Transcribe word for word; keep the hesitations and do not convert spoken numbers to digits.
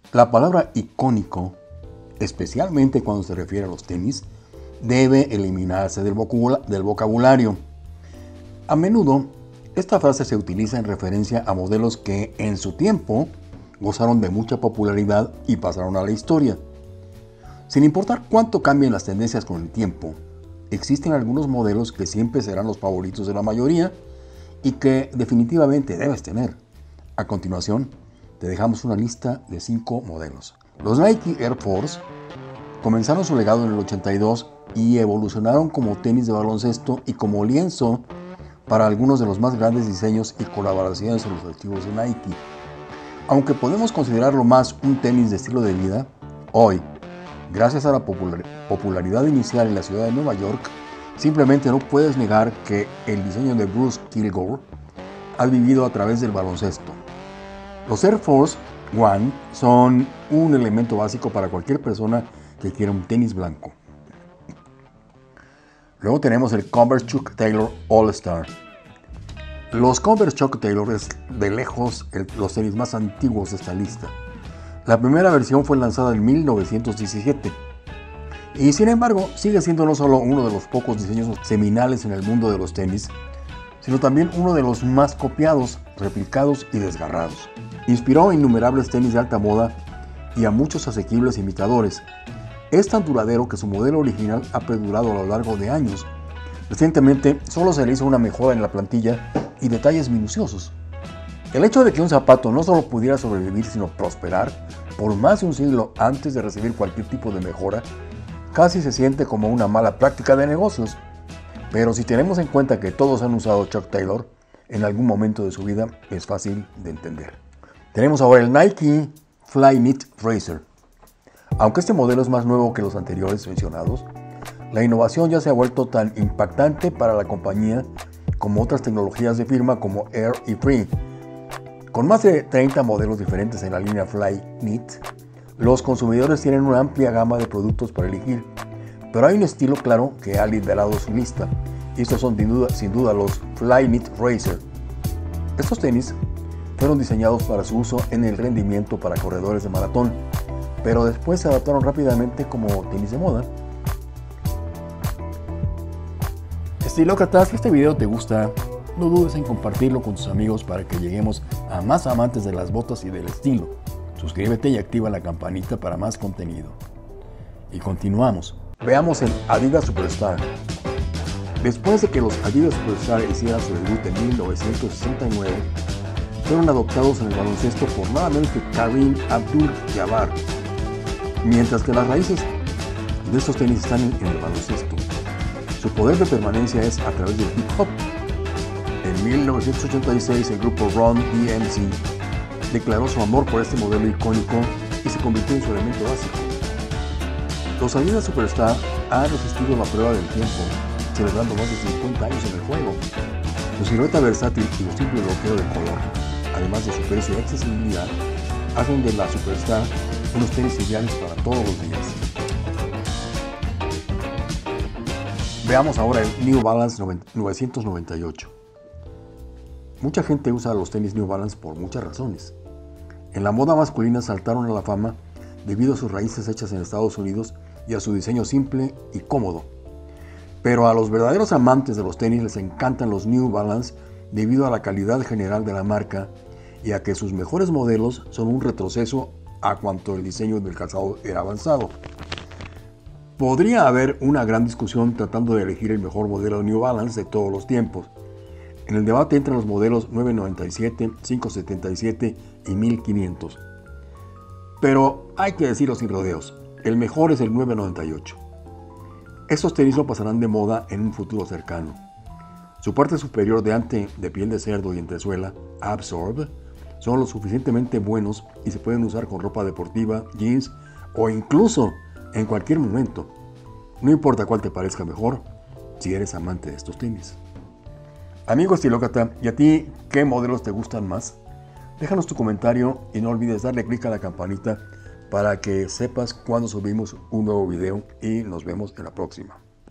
La palabra icónico, especialmente cuando se refiere a los tenis, debe eliminarse del vocabulario. A menudo, esta frase se utiliza en referencia a modelos que en su tiempo gozaron de mucha popularidad y pasaron a la historia. Sin importar cuánto cambien las tendencias con el tiempo, existen algunos modelos que siempre serán los favoritos de la mayoría y que definitivamente debes tener. A continuación, te dejamos una lista de cinco modelos. Los Nike Air Force comenzaron su legado en el ochenta y dos y evolucionaron como tenis de baloncesto y como lienzo para algunos de los más grandes diseños y colaboraciones en los archivos de Nike. Aunque podemos considerarlo más un tenis de estilo de vida, hoy, gracias a la popular- popularidad inicial en la ciudad de Nueva York, simplemente no puedes negar que el diseño de Bruce Kilgore ha vivido a través del baloncesto. Los Air Force One son un elemento básico para cualquier persona que quiera un tenis blanco. Luego tenemos el Converse Chuck Taylor All Star. Los Converse Chuck Taylor es de lejos el, los tenis más antiguos de esta lista. La primera versión fue lanzada en mil novecientos diecisiete y sin embargo sigue siendo no solo uno de los pocos diseños seminales en el mundo de los tenis, sino también uno de los más copiados, replicados y desgarrados. Inspiró a innumerables tenis de alta moda y a muchos asequibles imitadores. Es tan duradero que su modelo original ha perdurado a lo largo de años. Recientemente solo se le hizo una mejora en la plantilla y detalles minuciosos. El hecho de que un zapato no solo pudiera sobrevivir sino prosperar por más de un siglo antes de recibir cualquier tipo de mejora, casi se siente como una mala práctica de negocios. Pero si tenemos en cuenta que todos han usado Chuck Taylor en algún momento de su vida, es fácil de entender. Tenemos ahora el Nike Flyknit Racer. Aunque este modelo es más nuevo que los anteriores mencionados, la innovación ya se ha vuelto tan impactante para la compañía como otras tecnologías de firma como Air y Free. Con más de treinta modelos diferentes en la línea Flyknit, los consumidores tienen una amplia gama de productos para elegir, pero hay un estilo claro que ha liderado su lista, y estos son sin duda, sin duda los Flyknit Racer. Estos tenis fueron diseñados para su uso en el rendimiento para corredores de maratón, pero después se adaptaron rápidamente como tenis de moda. Estilócrata, si este video te gusta, no dudes en compartirlo con tus amigos para que lleguemos a más amantes de las botas y del estilo. Suscríbete y activa la campanita para más contenido. Y continuamos. Veamos el Adidas Superstar. Después de que los Adidas Superstar hicieran su debut en mil novecientos sesenta y nueve, fueron adoptados en el baloncesto por nada menos que Kareem Abdul-Jabbar, mientras que las raíces de estos tenis están en el baloncesto. Su poder de permanencia es a través del hip hop. En mil novecientos ochenta y seis, el grupo Run D M C declaró su amor por este modelo icónico y se convirtió en su elemento básico. Los Adidas Superstar han resistido la prueba del tiempo, celebrando más de cincuenta años en el juego. Su silueta versátil y su simple bloqueo de color, además de su precio y accesibilidad, hacen de la Superstar unos tenis ideales para todos los días. Veamos ahora el New Balance novecientos noventa y ocho. Mucha gente usa los tenis New Balance por muchas razones. En la moda masculina saltaron a la fama debido a sus raíces hechas en Estados Unidos y a su diseño simple y cómodo. Pero a los verdaderos amantes de los tenis les encantan los New Balance debido a la calidad general de la marca y a que sus mejores modelos son un retroceso a cuanto el diseño del calzado era avanzado. Podría haber una gran discusión tratando de elegir el mejor modelo de New Balance de todos los tiempos. En el debate entran los modelos nueve noventa y siete, quinientos setenta y siete y mil quinientos. Pero hay que decirlo sin rodeos, el mejor es el nueve noventa y ocho. Estos tenis no pasarán de moda en un futuro cercano. Su parte superior de ante de piel de cerdo y entresuela, Absorb, son lo suficientemente buenos y se pueden usar con ropa deportiva, jeans o incluso en cualquier momento. No importa cuál te parezca mejor, si eres amante de estos tenis. Amigo estilócrata, ¿y a ti qué modelos te gustan más? Déjanos tu comentario y no olvides darle clic a la campanita para que sepas cuando subimos un nuevo video y nos vemos en la próxima.